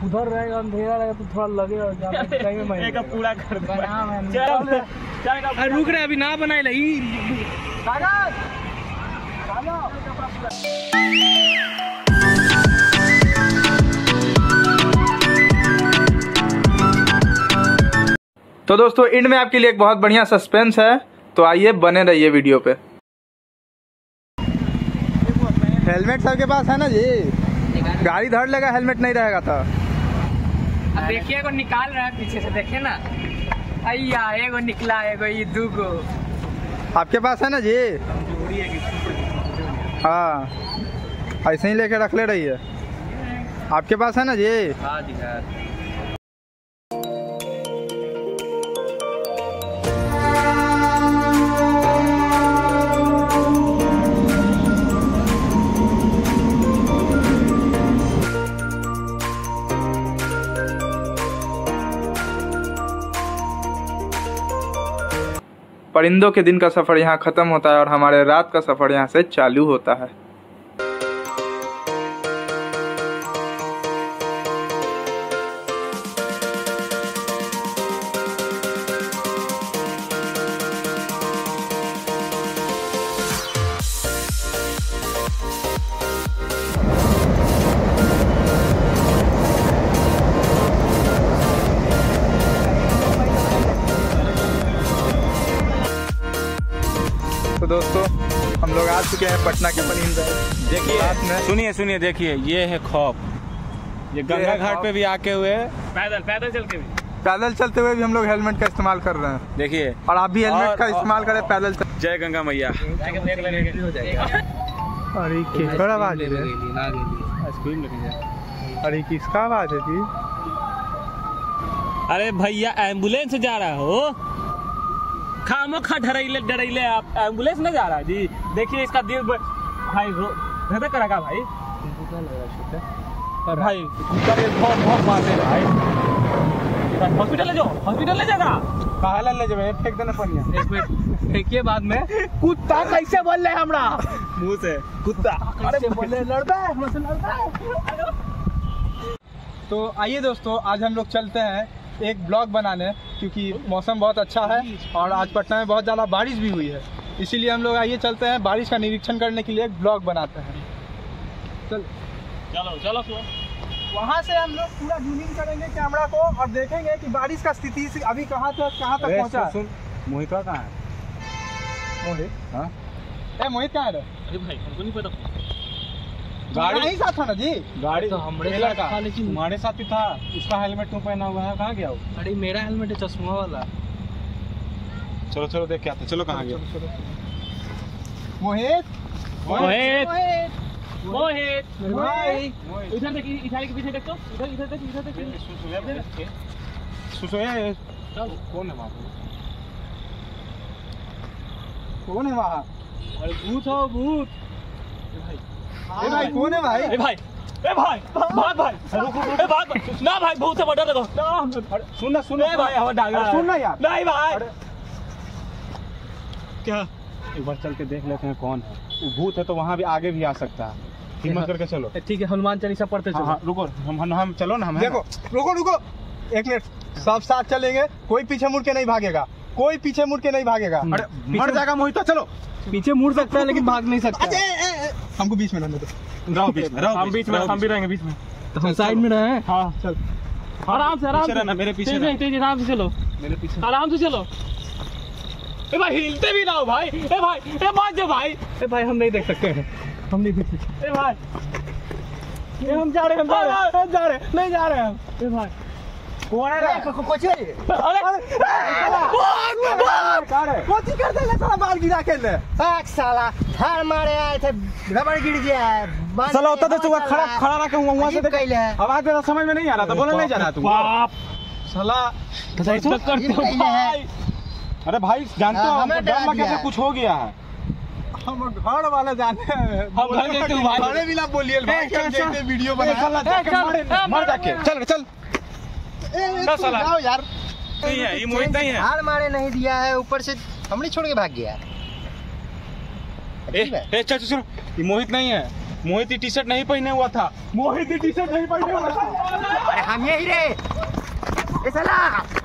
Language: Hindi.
उधर रहेगा अंधेरा रहेगा तो थोड़ा लगेगा एक पूरा कर दो। रुक रहे अभी ना बनाए लगी। तो दोस्तों एंड में आपके लिए एक बहुत बढ़िया सस्पेंस है, तो आइए बने रहिए वीडियो पे। हेलमेट सबके पास है ना जी? गाड़ी धड़ लगा हेलमेट नहीं रहेगा तो देखिए, को निकाल रहा है पीछे से, देखिए ना। अय्या एगो निकला, एगो ये दूगो आपके पास है ना जी? हाँ ऐसे ही लेके रख ले रही है। आपके पास है ना जी? हाँ जी। परिंदों के दिन का सफ़र यहाँ ख़त्म होता है और हमारे रात का सफ़र यहाँ से चालू होता है। तो दोस्तों हम लोग आ चुके हैं पटना के परिंद। देखिए सुनिए देखिए, ये है खौफ। ये गंगा घाट पे भी आके हुए पैदल चलते हुए भी हम लोग हेलमेट का इस्तेमाल कर रहे हैं। देखिए, और आप भी हेलमेट का इस्तेमाल करें पैदल। जय गंगा मैया। अरे किसका आवाज है? अरे किसका आवाज है जी? अरे भैया एम्बुलेंस जा रहा हो, खामोखा डरैले आप। एम्बुलेंस नहीं जा रहा जी। देखिए इसका दिल भाई रो करेगा भाई। भाई बहुत बात है भाई। हॉस्पिटल ले जाओ, हॉस्पिटल ले जाएगा। कहाँ ले जाए? फेंक देना पड़िया। एक मिनट फेंकिए बाद में। कुत्ता कैसे बोल रहे हमरा मुंह से? कुत्ता अरे बोले लड़ता है हमसे, लड़ता है। तो आइए दोस्तों, आज हम लोग चलते हैं एक ब्लॉग बनाने, क्योंकि मौसम बहुत अच्छा है और आज पटना में बहुत ज़्यादा बारिश भी हुई है। इसीलिए हम लोग आइए चलते हैं बारिश का निरीक्षण करने के लिए एक ब्लॉग बनाते हैं। चलो वहाँ से हम लोग पूरा जूमिंग करेंगे कैमरा को और देखेंगे कि बारिश का स्थिति अभी कहाँ तक पहुँचा। मोहित कहाँ है? मोहित? हाँ मोहित कहाँ है? अरे भाई हमको नहीं पता। गाड़ी नहीं साथ था ना जी? गाड़ी तो हमारे लड़का तुम्हारे साथ ही था। इसका हेलमेट तुम पहना हुआ है, कहाँ गया वो? अरे मेरा हेलमेट है चश्मा वाला। चलो देख के आते। चलो कहाँ गया? मोहित भाई इधर देखिए, इधर के पीछे देखो, इधर देखिए। सुसोया कौन है वहाँ? कौन है वहाँ? अरे भूत हो भूत। भाई कौन है भाई? भाग भाई ना भाई, भूत से मर्डर देखो। सुन भाई हमारा डांगा सुन ना यार। नहीं भाई क्या? एक बार चल के देख लेते हैं कौन है। वो भूत है तो वहाँ भी आगे भी आ सकता है। हिम्मत करके चलो। ठीक है, हनुमान चालीसा पढ़ते चलो। हाँ, रुको हम चलो ना। हम देखो रुको एक मिनट, सब साथ चलेंगे। कोई पीछे मुड़ के नहीं भागेगा, कोई पीछे मुड़ के नहीं भागेगा। अरे मर जाएगा मोहित तो। चलो पीछे मुड़ सकता है लेकिन भाग नहीं सकता। हमको बीच में रहने दो। हम बीच में हम भी रहेंगे बीच में। तो हम साइड में रहे। हाँ चल आराम से रहना, मेरे पीछे आराम से चलो, मेरे पीछे आराम से चलो। ए भाई हिलते भी ना हो भाई। ए भाई मान जाओ भाई। ए भाई हम नहीं देख सकते हैं, हम नहीं देख सकते। ए भाई हम जा रहे हैं, नहीं जा रहे हैं। ए भाई कौन है? कोची कर देगा साला, बाल गिरा के ले। साला थार मारे आए थे, रबड़ गिर गया। साला होता तो तू खड़ा रहा के वहां से देख। आवाज तेरा समझ में नहीं आ रहा था, बोलने नहीं जा रहा तू। बाप साला करते हो भाई। अरे भाई जानते हो हम कैसे कुछ हो गया है। हम घर वाले जाने हैं। हम घर देखते हो भाई। घरे भी ना बोलिए भाई, हम देखते वीडियो बना। मर जाके चल जाओ यार। नहीं है ये मोहित नहीं है। हार मारे नहीं दिया है, ऊपर से हमने छोड़ के भाग गया। चल ये मोहित नहीं है। मोहित टी शर्ट नहीं पहने हुआ था। मोहित टी शर्ट नहीं पहने हुआ था। हम यही रे ए साला